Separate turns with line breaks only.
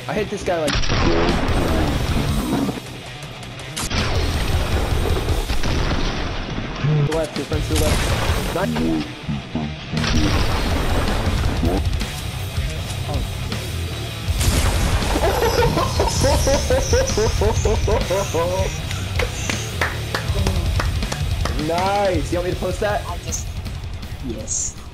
I hit this guy like. To the left, your friends to the left. Not you. Nice. You want me to post that?
Yes.